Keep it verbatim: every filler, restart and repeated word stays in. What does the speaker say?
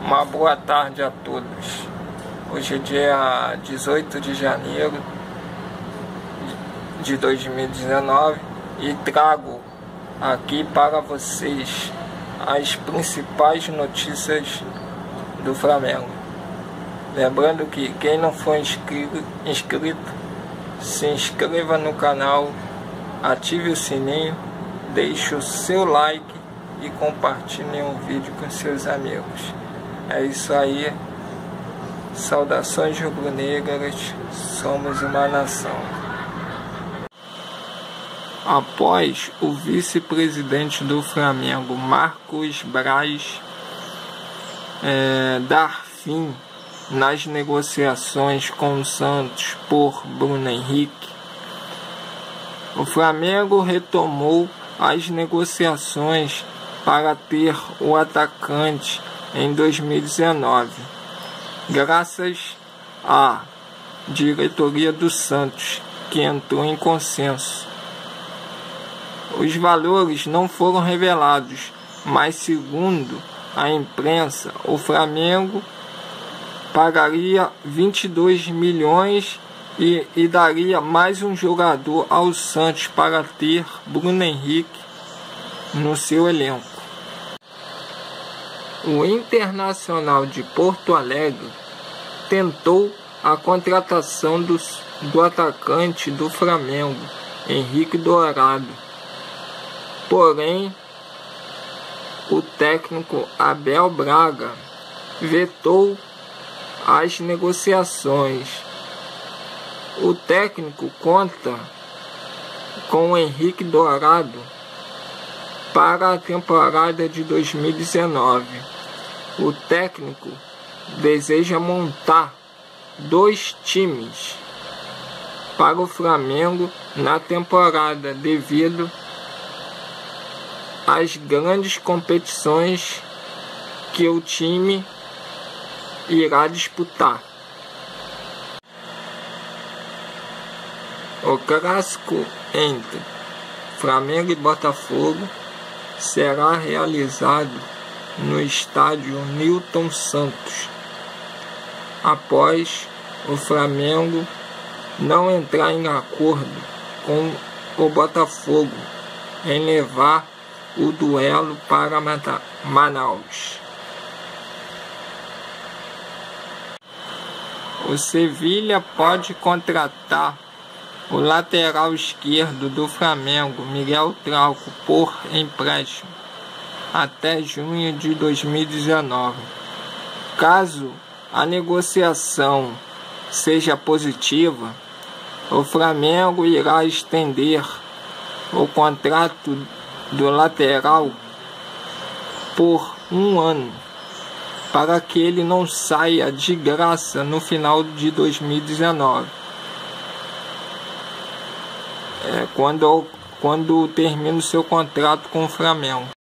Uma boa tarde a todos. Hoje é dia dezoito de janeiro de dois mil e dezenove e trago aqui para vocês as principais notícias do Flamengo. Lembrando que quem não for inscrito, inscrito se inscreva no canal, ative o sininho, deixe o seu like e compartilhe o vídeo com seus amigos. É isso aí. Saudações rubro-negras, somos uma nação. Após o vice-presidente do Flamengo, Marcos Braz, é, dar fim nas negociações com o Santos por Bruno Henrique, o Flamengo retomou as negociações para ter o atacante em dois mil e dezenove, graças à diretoria do Santos, que entrou em consenso. Os valores não foram revelados, mas segundo a imprensa, o Flamengo pagaria vinte e dois milhões e, e daria mais um jogador ao Santos para ter Bruno Henrique no seu elenco. O Internacional de Porto Alegre tentou a contratação do, do atacante do Flamengo, Henrique Dourado. Porém, o técnico Abel Braga vetou as negociações. O técnico conta com o Henrique Dourado para a temporada de dois mil e dezenove. O técnico deseja montar dois times para o Flamengo na temporada devido às grandes competições que o time irá disputar. O clássico entre Flamengo e Botafogo será realizado no estádio Newton Santos, após o Flamengo não entrar em acordo com o Botafogo em levar o duelo para Manaus. O Sevilha pode contratar o lateral esquerdo do Flamengo, Miguel Trauco, por empréstimo até junho de dois mil e dezenove. Caso a negociação seja positiva, o Flamengo irá estender o contrato do lateral por um ano, para que ele não saia de graça no final de dois mil e dezenove, é, quando, quando termina o seu contrato com o Flamengo.